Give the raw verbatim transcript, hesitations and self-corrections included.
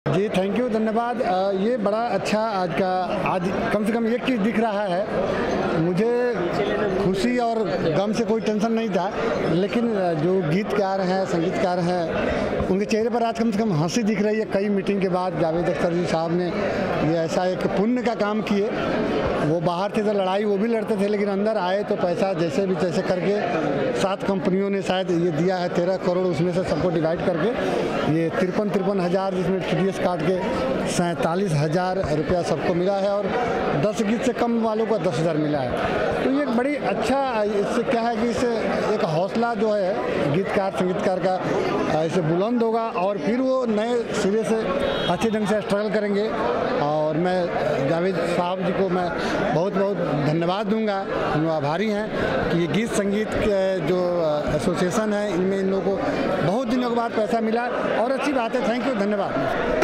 Ji thank you, धन्यवाद। ये बड़ा अच्छा आज का आज कम से कम एक चीज़ दिख रहा है, मुझे खुशी और गम से कोई टेंशन नहीं था, लेकिन जो गीतकार हैं, संगीतकार हैं, उनके चेहरे पर आज कम से कम हंसी दिख रही है। कई मीटिंग के बाद जावेद अख्तर जी साहब ने ये ऐसा एक पुण्य का काम किए। वो बाहर थे तो लड़ाई वो भी लड़ते थे, लेकिन अंदर आए तो पैसा जैसे भी तैसे करके सात कंपनियों ने शायद ये दिया है तेरह करोड़, उसमें से सबको डिवाइड करके ये तिरपन तिरपन हज़ार जिसमें टी डी एस काट के सैंतालीस हज़ार रुपया सबको मिला है और दस गीत से कम वालों को दस हज़ार मिला है। तो ये बड़ी अच्छा, इससे क्या है कि इससे एक हौसला जो है गीतकार संगीतकार का ऐसे बुलंद होगा और फिर वो नए सिरे से अच्छे ढंग से स्ट्रगल करेंगे। और मैं जावेद साहब जी को मैं बहुत बहुत धन्यवाद दूंगा, हम लोग आभारी हैं कि ये गीत संगीत के जो एसोसिएशन है इनमें इन लोगों को बहुत दिनों के बाद पैसा मिला और अच्छी बात है। थैंक यू, धन्यवाद।